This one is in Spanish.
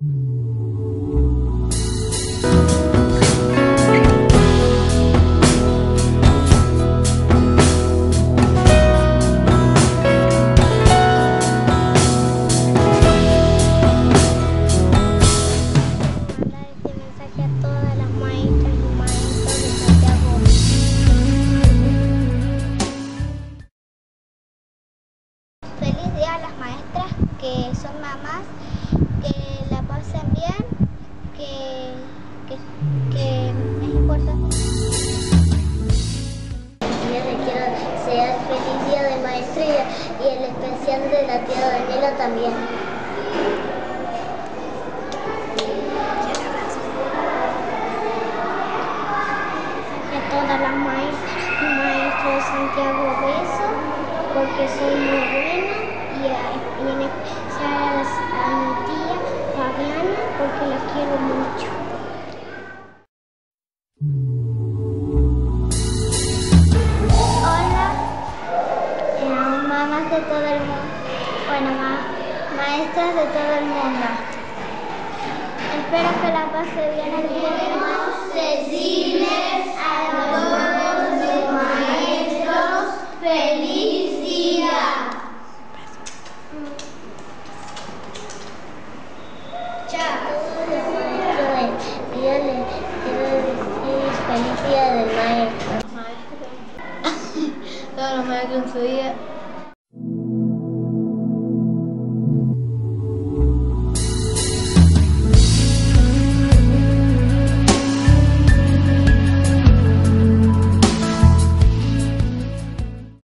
Feliz día a las maestras que son mamás, que la pasen bien, que es importante. Yo le quiero desear feliz día de maestra y el especial de la tía Daniela también. A todas las maestras y maestros de Santiago beso, porque soy muy buena, y en especial a mi tía Fabiana, porque la quiero mucho. Hola, mamás de todo el mundo, bueno, maestras de todo el mundo. Espero que la pase bien el día de hoy. Decirles a todos los maestros feliz